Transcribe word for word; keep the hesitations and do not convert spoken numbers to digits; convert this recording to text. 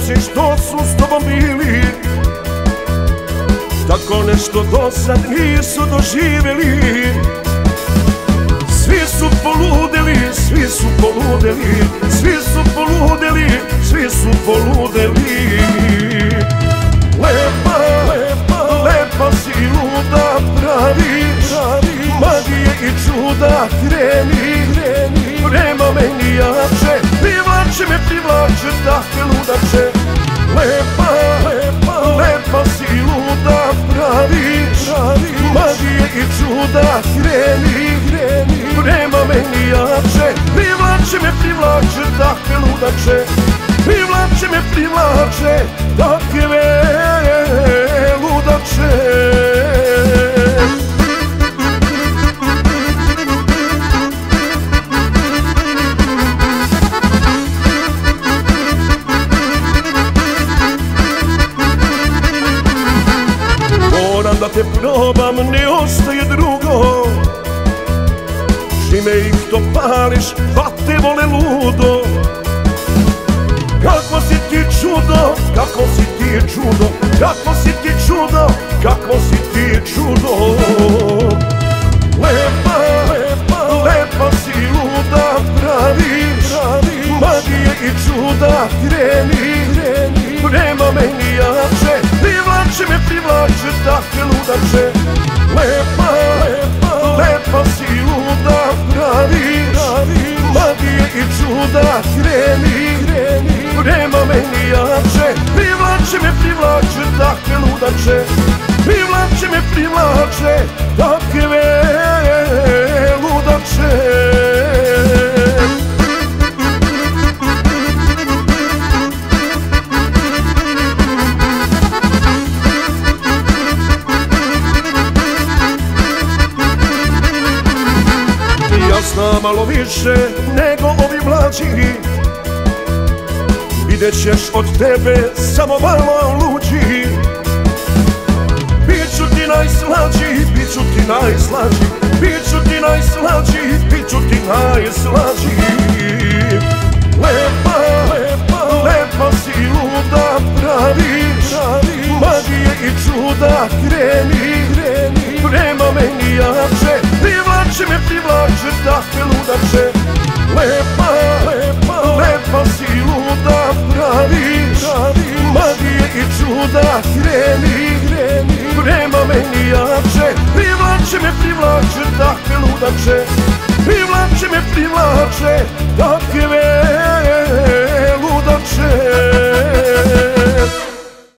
najdraži što su s tobom bili, tako nešto do sad nisu doživjeli. Svi su poludeli, svi su poludeli, svi su poludeli, svi su poludeli. Lepa, lepa, lepa si luda, praviš magije i čuda, kreni prema meni jače, privlači me, privlače, da te ludače. Lepa, lepa, lepa si luda, praviš magije i čuda, kreni prema meni jače, privlači me, privlače, da te ludače. Privlače me, privlače, takve ludače. Moram da te probam, ne ostaje drugo. Šime ih to pališ, pa te vole ludo. Kako si ti čudo, kako si ti čudo, kako si ti čudo, kako si ti čudo. Lepa, lepa, lepa si luda, praviš magije i čuda, kreni prema meni jače, privlači me, privlače, da te ludače. Lepa, lepa, lepa si luda, praviš magije i čuda, kreni prema meni jače, privlači me, privlače, takve ludače. Privlači me, privlače, takve ludače. Ja znam malo više nego ovi mlađi, vidjet ćeš od tebe samo malo luđi. Biću ti najslađi, biću ti najslađi, biću ti najslađi, biću ti najslađi. Lepa, lepa, lepa si luda, praviš magije i čuda, kreni prema meni jače, privlači me, privlače, da te ludače. Lepa, lepa, lepa si luda, praviš magije i čuda, kreni prema meni jače, privlači me, privlače, da te ludače. Privlači me, privlače, takve ludače.